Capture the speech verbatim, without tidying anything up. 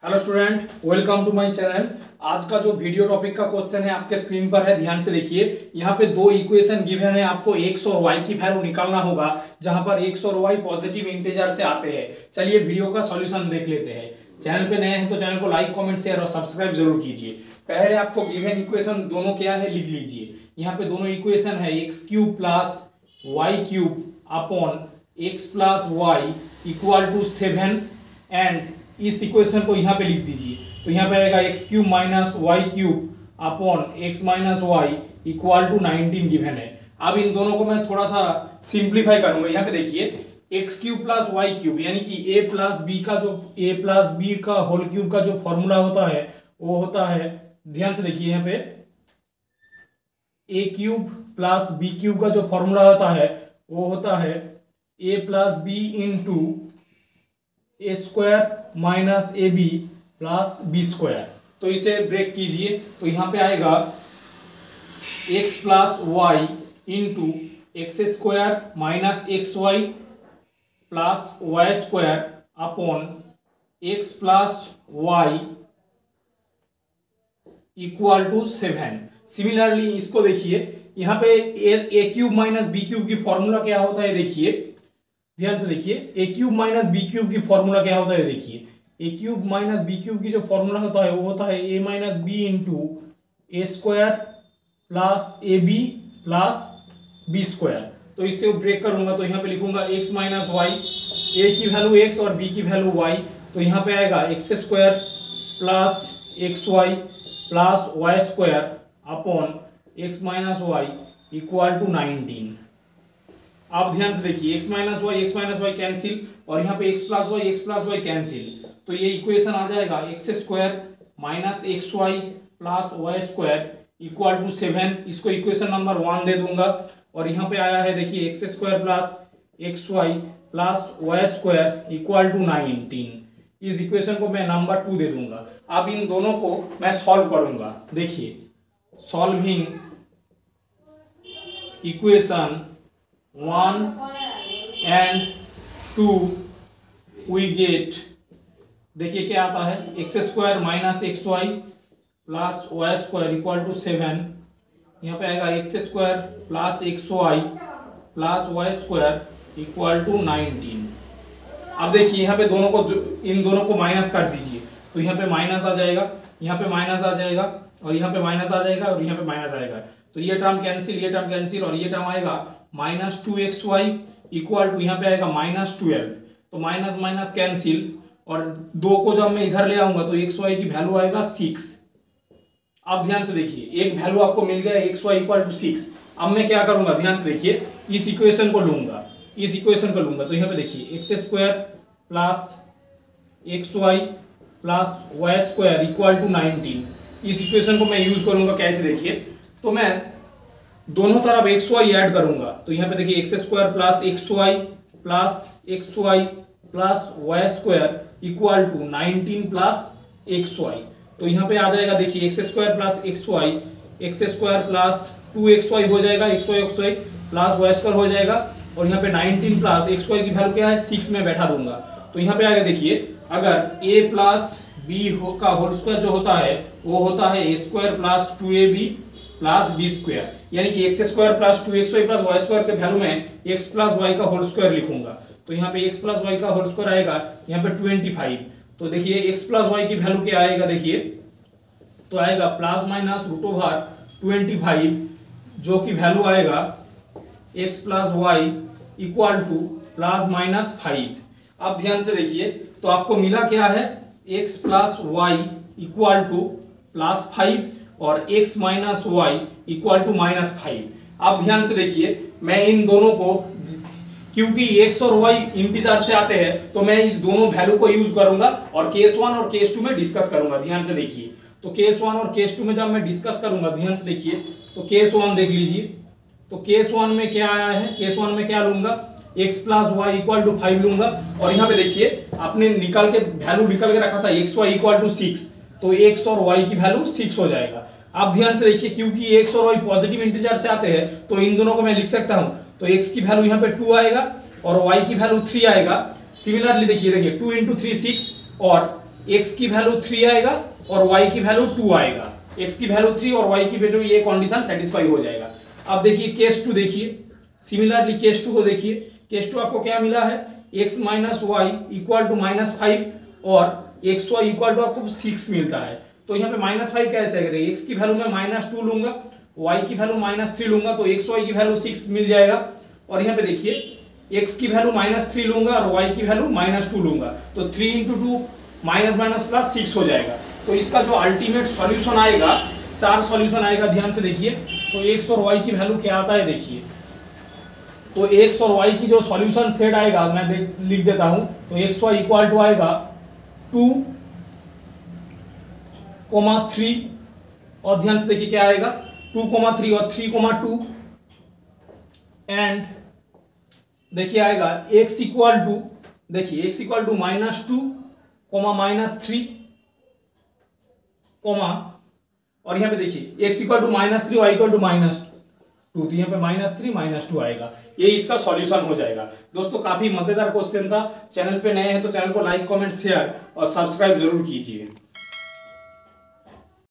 Hello student, welcome to my channel. आज का जो वीडियो टॉपिक का क्वेश्चन है आपके स्क्रीन पर है, ध्यान से देखिए। यहाँ पे दो इक्वेशन गिवन है, आपको एक्स और वाई की वैल्यू निकालना होगा, जहां पर एक्स और वाई पॉजिटिव इंटीजर से आते हैं। चलिए वीडियो का सॉल्यूशन देख लेते हैं। चैनल पे नए हैं तो चैनल को लाइक कमेंट शेयर और सब्सक्राइब जरूर कीजिए। पहले आपको गिवन इक्वेशन दोनों क्या है लिख लीजिए। यहाँ पे दोनों इक्वेशन है x cube plus y cube upon x plus y equal to seven, and इस इक्वेशन को यहाँ पे लिख दीजिए। तो यहाँ पे आएगा x cube minus y cube upon x minus y equal to nineteen given है। अब इन दोनों को मैं थोड़ा सा सिंप्लीफाई करूंगा। यहाँ पे देखिए x cube plus y cube यानी कि ए प्लस बी का जो ए प्लस बी का होल क्यूब का जो फॉर्मूला होता है वो होता है, ध्यान से देखिए यहाँ पे a cube plus b cube का जो फॉर्मूला होता है वो होता है a plus b into a square minus a b plus b square. तो इसे ब्रेक कीजिए तो यहाँ पे आएगा x plus y into x square minus x y plus y square upon x plus y equal to seven. Similarly इसको देखिए, यहाँ पे a cube minus b cube की फॉर्मूला क्या होता है देखिए, ध्यान से देखिए। A cube minus b cube की फॉर्मूला क्या होता है देखिए, a cube minus b cube की जो फॉर्मूला होता है वो होता है a minus b into a square plus a b plus b square. तो इससे ब्रेक करूंगा तो यहाँ पे लिखूंगा एक्स माइनस वाई, ए की वैल्यू एक्स और बी की वैल्यू वाई। तो यहाँ पे आएगा x square plus x y plus y square upon x minus y equal to nineteen. आप ध्यान से देखिए, x minus y x minus y cancel और यहाँ पे x plus y x plus y cancel. तो ये इक्वेशन आ जाएगा x square minus x y plus y square equal to seven. इसको इक्वेशन नंबर वन दे दूंगा। और यहाँ पे आया है देखिए x square plus x y plus y square equal to nineteen. इस इक्वेशन को मैं नंबर टू दे दूंगा। अब इन दोनों को मैं सॉल्व करूंगा। देखिए solving equation one and two we get, देखिए क्या आता है, x square minus x y plus y square equal to seven. यहाँ पे आएगा x square plus x y plus y square equal to nineteen. अब देखिए यहाँ पे दोनों को, इन दोनों को माइनस कर दीजिए तो यहाँ पे माइनस आ जाएगा, यहाँ पे माइनस आ जाएगा और यहाँ पे माइनस आ जाएगा और यहाँ पे माइनस आएगा। तो ये टर्म कैंसिल, ये टर्म कैंसिल और ये टर्म आएगा minus two x y equal to यहाँ पे आएगा माइनस ट्वेल्व। तो माइनस माइनस कैंसिल और दो को जब मैं इधर ले आऊंगा तो एक्स वाई की वैल्यू आएगा सिक्स। अब ध्यान से देखिए एक वैल्यू आपको मिल गया x y equal to six. अब मैं क्या करूंगा, ध्यान से देखिए, इस इक्वेशन को लूंगा, इस इक्वेशन को लूंगा। तो यहाँ पे देखिए x square plus x y plus y square equal to nineteen. इस इक्वेशन को मैं यूज करूंगा। कैसे देखिए, तो मैं दोनों तरफ एक्स वाई ऐड करूंगा। तो यहाँ पे देखिए x square plus x y plus x y plus y square equal to nineteen plus x y. तो यहाँ पे आ जाएगा देखिए x square plus x y, x square plus two x y हो जाएगा, x y x y plus y square हो जाएगा। और यहाँ पे नाइनटीन प्लस एक्स वाई की वैल्यू क्या है, सिक्स में बैठा दूंगा। तो यहाँ पे आएगा देखिए, अगर a प्लस बी का होल स्क्वायर जो होता है वो होता है a square plus two a b plus b square, यानी कि x square plus two x y plus y square के वैल्यू में एक्स प्लस वाई का होल स्क्वायर लिखूंगा। तो यहाँ पे एक्स प्लस वाई का होल स्क्वायर आएगा यहाँ पे ट्वेंटी फाइव। तो देखिए एक्स प्लस वाई की वैल्यू क्या आएगा देखिए, तो आएगा plus minus root over twenty five, जो कि वैल्यू आएगा x plus y equal to plus minus five. अब ध्यान से देखिए, तो आपको मिला क्या है, x plus y equal to plus five और x minus y equal to minus five. अब ध्यान से देखिए, मैं इन दोनों को, क्योंकि x और y इंटीजर से आते हैं तो मैं इस दोनों वैल्यू को यूज करूंगा और केस वन और केस टू में डिस्कस करूंगा। ध्यान से देखिए, तो केस वन और केस टू में जब मैं डिस्कस करूंगा, ध्यान से देखिए, तो केस वन देख लीजिए। तो केस वन में क्या आया है, केस वन में क्या लूंगा, x plus y equal to five लूंगा। और यहाँ पे देखिए आपने निकाल के वैल्यू निकल के रखा था x y equal to six, तो x और y की वैल्यू सिक्स हो जाएगा। आप ध्यान से देखिए, क्योंकि x और y पॉजिटिव इंटीजर से आते हैं तो इन दोनों को मैं लिख सकता हूं। तो x की वैल्यू यहाँ पे टू आएगा और y की वैल्यू थ्री आएगा। सिमिलरली देखिए देखिए टू इंटू थ्री सिक्स और x की वैल्यू थ्री आएगा और y की वैल्यू टू आएगा। x की वैल्यू थ्री और y की वैल्यू, ये कंडीशन सेटिस्फाई हो जाएगा। अब देखिए केस टू देखिए, सिमिलरली केस टू को देखिए। केस टू आपको क्या मिला है, x minus y equal to minus five और एक्स वाई इक्वल टू आपको सिक्स मिलता है। तो यहाँ पे माइनस फाइव कैसे है, एक्स की वैल्यू में माइनस टू लूंगा, वाई की वैल्यू माइनस थ्री लूंगा, तो एक्स वाई की वैल्यू सिक्स मिल जाएगा। और यहाँ पे देखिए एक्स की वैल्यू माइनस थ्री लूंगा और वाई की वैल्यू माइनस टू लूंगा, तो three into two minus minus plus six हो जाएगा। तो इसका जो अल्टीमेट सॉल्यूशन आएगा, चार सॉल्यूशन आएगा, ध्यान से देखिए। तो एक्स और वाई की वैल्यू क्या आता है देखिए, तो एक्स और वाई की जो सॉल्यूशन सेट आएगा मैं देख लिख देता हूं। तो एक्स वाई इक्वल टू आएगा टू कोमा थ्री, और ध्यान से देखिए क्या आएगा, टू कोमा थ्री और थ्री कोमा टू, एंड देखिए आएगा x इक्वल टू, देखिए x equal to minus two comma minus three comma, और यहाँ पे देखिए x equal to minus three, y equal to minus two, तो यहाँ पे माइनस थ्री माइनस टू आएगा। ये इसका सॉल्यूशन हो जाएगा। दोस्तों काफी मजेदार क्वेश्चन था। चैनल पे नए हैं तो चैनल को लाइक कमेंट शेयर और सब्सक्राइब जरूर कीजिए।